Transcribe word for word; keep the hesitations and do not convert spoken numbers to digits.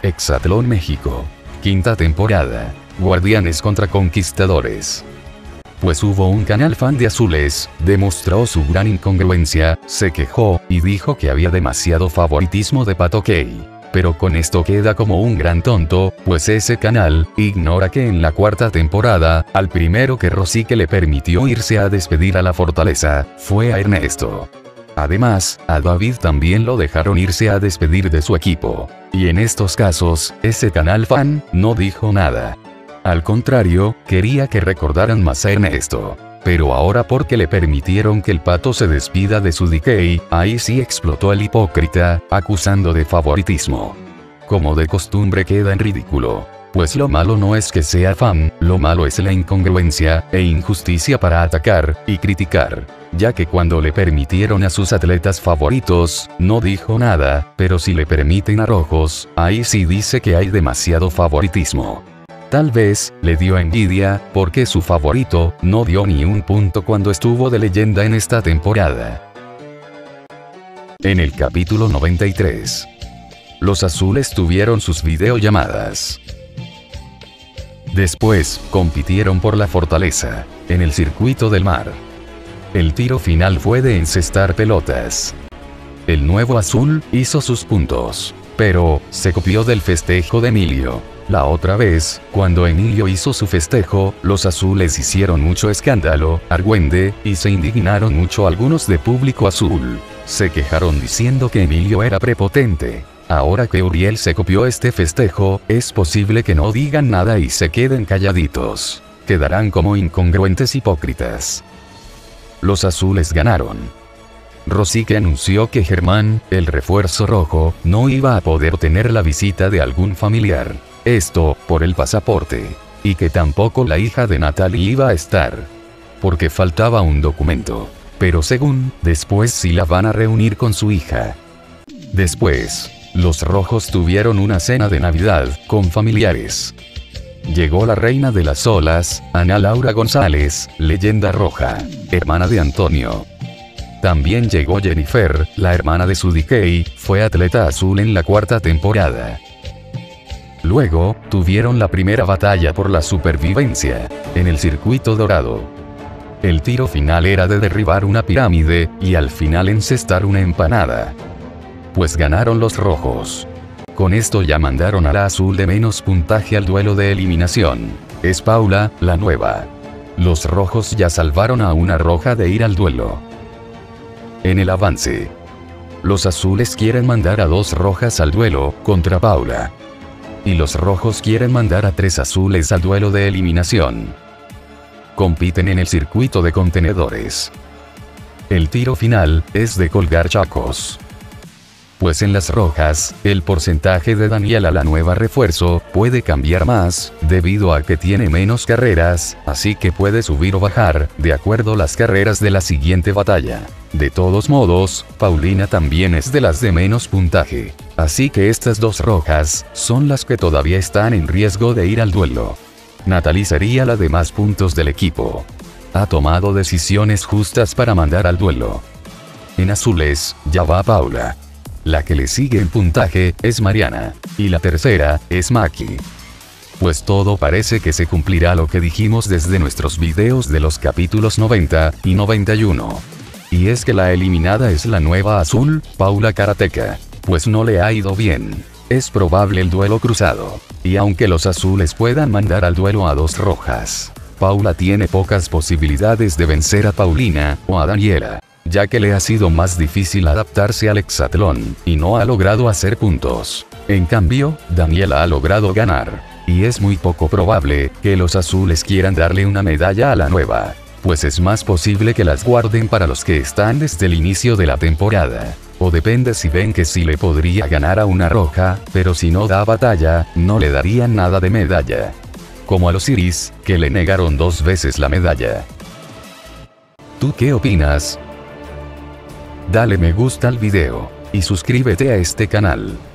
Hexatlón México. Quinta temporada. Guardianes contra Conquistadores. Pues hubo un canal fan de Azules, demostró su gran incongruencia, se quejó, y dijo que había demasiado favoritismo de Pato Key. Pero con esto queda como un gran tonto, pues ese canal ignora que en la cuarta temporada, al primero que Rosique le permitió irse a despedir a la fortaleza, fue a Ernesto. Además, a David también lo dejaron irse a despedir de su equipo. Y en estos casos, ese canal fan no dijo nada. Al contrario, quería que recordaran más a Ernesto. Pero ahora porque le permitieron que el Pato se despida de su D K, ahí sí explotó el hipócrita, acusando de favoritismo. Como de costumbre queda en ridículo. Pues lo malo no es que sea fan, lo malo es la incongruencia e injusticia para atacar y criticar. Ya que cuando le permitieron a sus atletas favoritos, no dijo nada, pero si le permiten a rojos, ahí sí dice que hay demasiado favoritismo. Tal vez, le dio envidia, porque su favorito, no dio ni un punto cuando estuvo de leyenda en esta temporada. En el capítulo noventa y tres. Los azules tuvieron sus videollamadas. Después, compitieron por la fortaleza, en el circuito del mar. El tiro final fue de encestar pelotas. El nuevo azul, hizo sus puntos. Pero, se copió del festejo de Emilio. La otra vez, cuando Emilio hizo su festejo, los azules hicieron mucho escándalo, argüende, y se indignaron mucho algunos de público azul. Se quejaron diciendo que Emilio era prepotente. Ahora que Uriel se copió este festejo, es posible que no digan nada y se queden calladitos. Quedarán como incongruentes hipócritas. Los azules ganaron. Rosique anunció que Germán, el refuerzo rojo, no iba a poder tener la visita de algún familiar. Esto, por el pasaporte. Y que tampoco la hija de Natalie iba a estar. Porque faltaba un documento. Pero según, después sí la van a reunir con su hija. Después, los rojos tuvieron una cena de Navidad, con familiares. Llegó la reina de las olas, Ana Laura González, leyenda roja, hermana de Antonio. También llegó Jennifer, la hermana de su D K, fue atleta azul en la cuarta temporada. Luego, tuvieron la primera batalla por la supervivencia, en el circuito dorado. El tiro final era de derribar una pirámide, y al final encestar una empanada. Pues ganaron los rojos. Con esto ya mandaron a la azul de menos puntaje al duelo de eliminación. Es Paula, la nueva. Los rojos ya salvaron a una roja de ir al duelo. En el avance. Los azules quieren mandar a dos rojas al duelo, contra Paula. Y los rojos quieren mandar a tres azules al duelo de eliminación. Compiten en el circuito de contenedores. El tiro final, es de colgar chacos. Pues en las rojas, el porcentaje de Daniela la nueva refuerzo, puede cambiar más, debido a que tiene menos carreras, así que puede subir o bajar, de acuerdo a las carreras de la siguiente batalla. De todos modos, Paulina también es de las de menos puntaje. Así que estas dos rojas, son las que todavía están en riesgo de ir al duelo. Natalie sería la de más puntos del equipo. Ha tomado decisiones justas para mandar al duelo. En azules, ya va Paula. La que le sigue en puntaje, es Mariana. Y la tercera, es Maki. Pues todo parece que se cumplirá lo que dijimos desde nuestros videos de los capítulos noventa y noventa y uno. Y es que la eliminada es la nueva azul, Paula Karateka. Pues no le ha ido bien. Es probable el duelo cruzado. Y aunque los azules puedan mandar al duelo a dos rojas, Paula tiene pocas posibilidades de vencer a Paulina, o a Daniela. Ya que le ha sido más difícil adaptarse al hexatlón, y no ha logrado hacer puntos. En cambio, Daniela ha logrado ganar. Y es muy poco probable, que los azules quieran darle una medalla a la nueva. Pues es más posible que las guarden para los que están desde el inicio de la temporada. O depende si ven que sí le podría ganar a una roja, pero si no da batalla, no le darían nada de medalla. Como a los Iris, que le negaron dos veces la medalla. ¿Tú qué opinas? Dale me gusta al video, y suscríbete a este canal.